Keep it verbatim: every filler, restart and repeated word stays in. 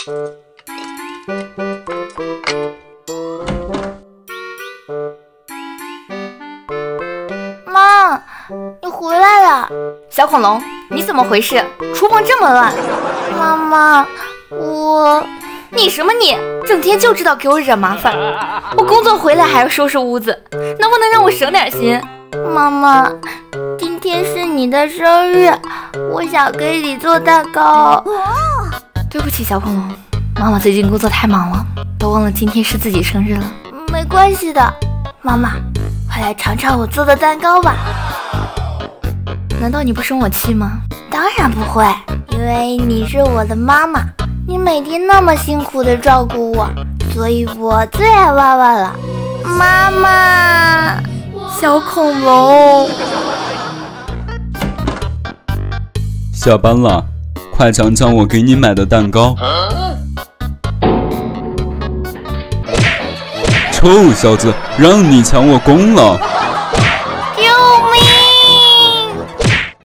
妈，你回来了。 小恐龙，你怎么回事？厨房这么乱。 妈妈，我…… 你什么你？整天就知道给我惹麻烦。我工作回来还要收拾屋子，能不能让我省点心？ 妈妈，今天是你的生日，我想给你做蛋糕。 对不起，小恐龙，妈妈最近工作太忙了，都忘了今天是自己生日了。 没关系的，妈妈，快来尝尝我做的蛋糕吧。 难道你不生我气吗？ 当然不会，因为你是我的妈妈，你每天那么辛苦的照顾我，所以我最爱娃娃了。妈妈， 小恐龙， 下班了，快尝尝我给你买的蛋糕。臭小子，让你抢我功了！